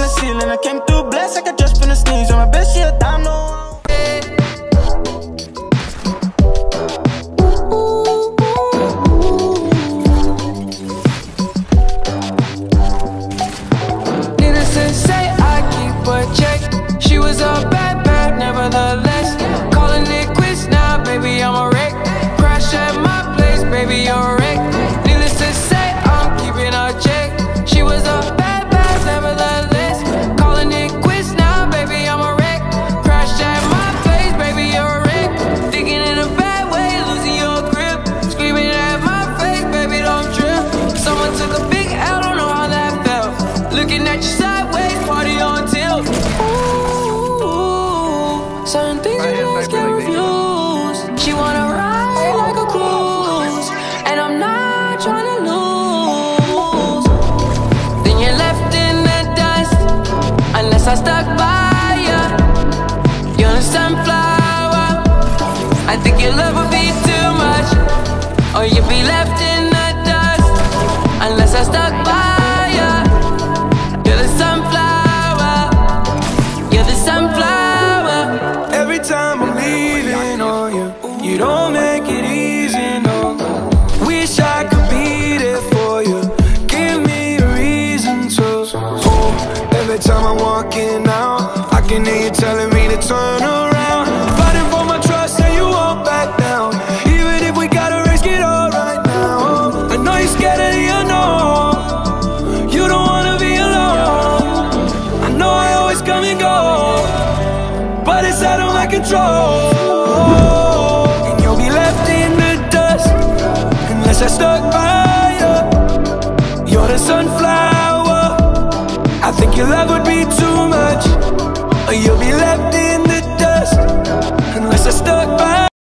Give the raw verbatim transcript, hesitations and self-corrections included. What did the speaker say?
ceiling. I came through blessed like I just finished sneeze. On my best shit, I know. Needless to say, I keep a check. She was a bad, bad, nevertheless. Calling it quits now, baby, I'm a wreck. Crash at my place, baby, you're a wreck. Needless to say, I'm keeping a check. She was a bad, bad, nevertheless. Calling it quits now, baby, I'm a wreck. Crash at my place, baby, you're a wreck. Thinking in a bad way, losing your grip. Screaming at my face, baby, don't trip. Someone took a big L, don't know how that felt. Looking at you sideways, party on tilt. Ooh, certain things you just can't refuse. She wanna ride like a cruise, and I'm not trying to lose. Then you're left in the dust, unless I stuck by ya. You're a sunflower. I think your love would be too much, or you'd be left in the dust, unless I stuck by ya. You're the sunflower. You're the sunflower. Every time I'm leaving on you, you don't make it easy, no. Wish I could be there for you. Give me a reason to. Oh, every time I'm walking out, I can hear you telling me to turn around. Fighting for my trust and you won't back down. Even if we gotta risk it all right now. I know you're scared of the unknown. You don't wanna be alone. I know I always come and go, but it's out of my control. And you'll be left in the dust, unless I stuck by you. You're the sunflower. I think your love would be too much,